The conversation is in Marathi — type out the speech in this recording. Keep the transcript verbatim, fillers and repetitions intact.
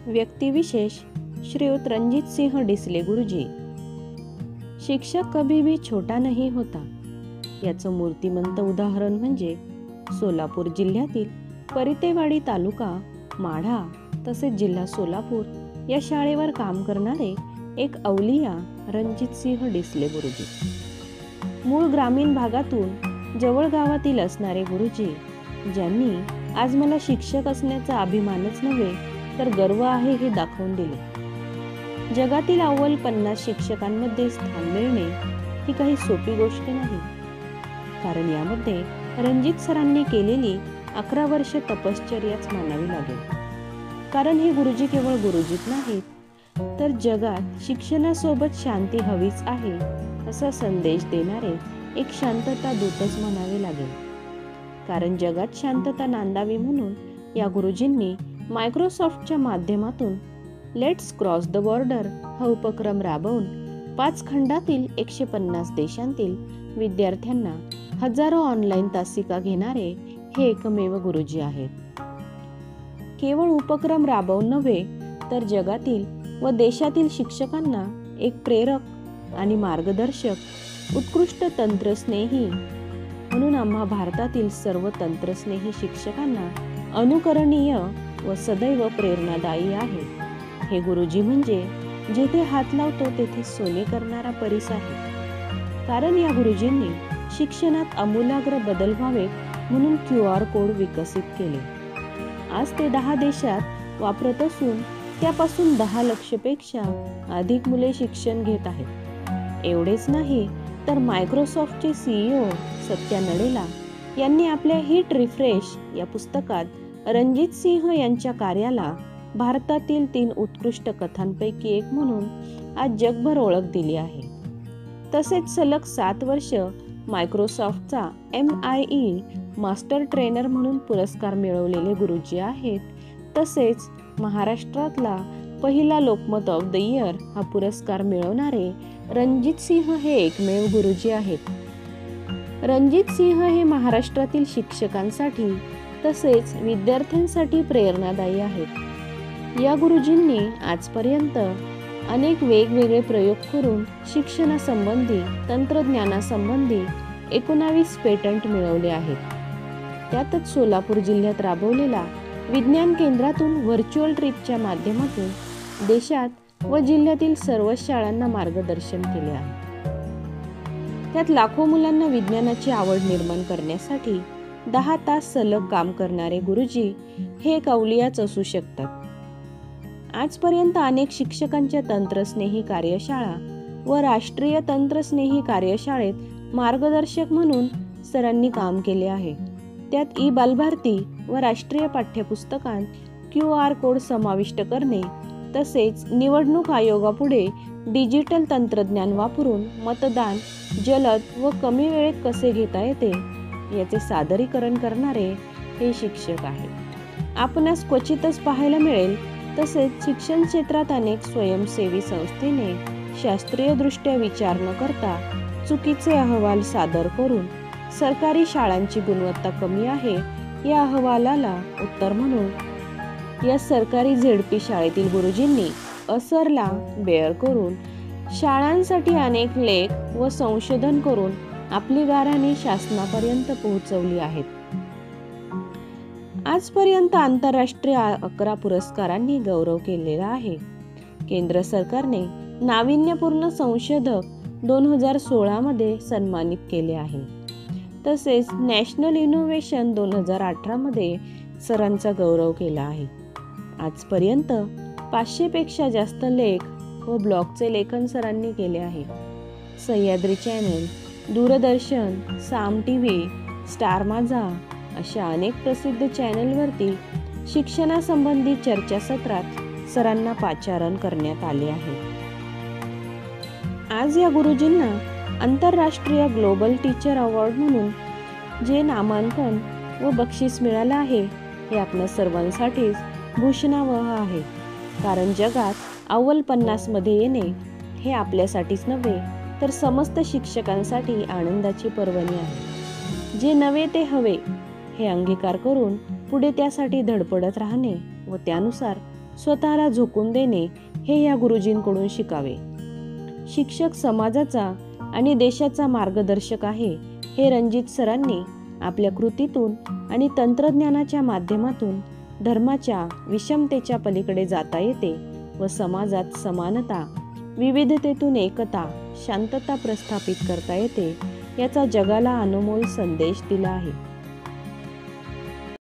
व्यक्तिविशेष श्रीयुत रणजीत सिंह डिसले गुरुजी। शिक्षक कभी भी छोटा नहीं होता याचं मूर्तिमंत उदाहरण म्हणजे सोलापूर जिल्ह्यातील परितेवाडी तालुका माढा तसेच जिल्हा सोलापूर या शाळेवर काम करणारे एक अवलिया रणजीत सिंह डिसले गुरुजी। मूळ ग्रामीण भागातून जवळ गावातील असणारे गुरुजी, ज्यांनी आज मला शिक्षक असण्याचा अभिमानच नव्हे तर गर्व आहे हे दाखवून दिले। जगातील अव्वल पन्नास शिक्षकांमध्ये स्थान मिळणे ही काही सोपी गोष्ट नाही, कारण यामध्ये रणजित सरांनी केलेली अकरा वर्ष तपश्चर्याच मानावी लागेल। कारण हे गुरुजी केवळ गुरुजीच नाहीत, तर जगात शिक्षणासोबत शांती हवीच आहे असा संदेश देणारे एक शांतता दूतच म्हणावे लागेल। कारण जगात शांतता नांदावी म्हणून या गुरुजींनी मायक्रोसॉफ्टच्या माध्यमातून लेट्स क्रॉस द बॉर्डर हा उपक्रम राबवून पाच खंडातील एकशे पन्नास देशांतील विद्यार्थ्यांना हजारो ऑनलाईन तासिका घेणारे हे एकमेव गुरुजी आहेत। केवळ उपक्रम राबवून नव्हे तर जगातील व देशातील शिक्षकांना एक प्रेरक आणि मार्गदर्शक, उत्कृष्ट तंत्रस्नेही म्हणून आम्हा भारतातील सर्व तंत्रस्नेही शिक्षकांना अनुकरणीय व सदैव प्रेरणादायी आहे। हे गुरुजी म्हणजे जेथे हात लावतो तेथे सोने करणारा परिस आहे। कारण या गुरुजींनी शिक्षणात आमूलाग्र बदल व्हावे म्हणून क्यू आर कोड विकसित केले। आज ते दहा देशात वापरत असून त्यापासून दहा लक्षपेक्षा अधिक मुले शिक्षण घेत आहेत। एवढेच नाही तर मायक्रोसॉफ्टचे सीईओ सत्या नडेला यांनी आपल्या हिट रिफ्रेश या पुस्तकात रणजीत सिंह यांच्या कार्याला भारतातील तीन उत्कृष्ट कथांपैकी एक म्हणून आज जगभर ओळख दिली आहे। तसेच सलग सात वर्ष मायक्रोसॉफ्टचा M I E master trainer म्हणून पुरस्कार मिळवलेले गुरुजी आहेत। तसेच महाराष्ट्रातला पहिला लोकमत ऑफ द इयर हा पुरस्कार मिळवणारे रणजीत सिंह हे एकमेव गुरुजी आहेत। रणजीत सिंह हे महाराष्ट्रातील शिक्षकांसाठी तसेच विद्यार्थ्यांसाठी प्रेरणादायी आहेत। या गुरुजींनी आजपर्यंत अनेक वेगवेगळे प्रयोग करून शिक्षणासंबंधी, तंत्रज्ञानासंबंधी एकोणावीस पेटंट मिळवले आहेत। त्यातच सोलापूर जिल्ह्यात राबवलेला विज्ञान केंद्रातून व्हर्च्युअल ट्रिपच्या माध्यमातून देशात व जिल्ह्यातील सर्व शाळांना मार्गदर्शन केले आहे। त्यात लाखो मुलांना विज्ञानाची आवड निर्माण करण्यासाठी दहा तास सलग काम करणारे गुरुजी हे एक अवलियाच असू शकतात। आजपर्यंत अनेक शिक्षकांच्या तंत्रस्नेही कार्यशाळा व राष्ट्रीय तंत्रस्नेही कार्यशाळेत मार्गदर्शक म्हणून सरांनी काम केले आहे। त्यात ई बालभारती व राष्ट्रीय पाठ्यपुस्तकांत क्यू आर कोड समाविष्ट करणे, तसेच निवडणूक आयोगापुढे डिजिटल तंत्रज्ञान वापरून मतदान जलद व कमी वेळेत कसे घेता येते याचे सादरीकरण करणारे हे शिक्षक आहेत। आपणास क्वचितच पाहायला मिळेल। तसेच शिक्षण क्षेत्रात अनेक स्वयंसेवी संस्थेने शास्त्रीय दृष्ट्या विचार न करता चुकीचे अहवाल सादर करून सरकारी शाळांची गुणवत्ता कमी आहे या अहवालाला उत्तर म्हणून या सरकारी झेडपी शाळेतील गुरुजींनी असरला बेअर करून शाळांसाठी अनेक लेख व संशोधन करून आपली गाऱ्हाणे शासनापर्यंत पोहोचवली आहेत। आजपर्यंत आंतरराष्ट्रीय अकरा पुरस्कारांनी गौरव केलेला आहे। केंद्र सरकारने नाविन्यपूर्ण संशोधक दोन हजार सोळा मध्ये सन्मानित केले आहे। तसेच नॅशनल इनोव्हेशन दोन हजार अठरा मध्ये सरांचा गौरव केला आहे। आजपर्यंत पाचशे पेक्षा जास्त लेख व ब्लॉगचे लेखन सरांनी केले आहे। Sahyadri channel, Doordarshan, Saam TV, star Majha अशा अनेक प्रसिद्ध चॅनलवरती शिक्षणासंबंधी चर्चासत्रात सरांना पाचारण करण्यात आले आहे। आज या गुरुजींना आंतरराष्ट्रीय ग्लोबल टीचर अवॉर्ड म्हणून जे नामांकन व बक्षीस मिळालं आहे हे आपल्या सर्वांसाठीच भूषणावह आहे। कारण जगात अव्वल पन्नास मध्ये येणे हे आपल्यासाठीच नव्हे तर समस्त शिक्षकांसाठी आनंदाची पर्वणी आहे। जे नवे ते हवे हे अंगीकार करून पुढे त्यासाठी धडपडत राहणे व त्यानुसार स्वतःला झोकून देणे हे या गुरुजींकडून शिकावे. शिक्षक समाजाचा आणि देशाचा मार्गदर्शक आहे हे रणजित सरांनी आपल्या कृतीतून आणि तंत्रज्ञानाच्या माध्यमातून धर्माच्या विषमतेच्या पलीकडे जाता येते व समाजात समानता, विविधतेतून एकता, शांतता प्रस्थापित करता येते याचा जगाला अनमोल संदेश दिला आहे.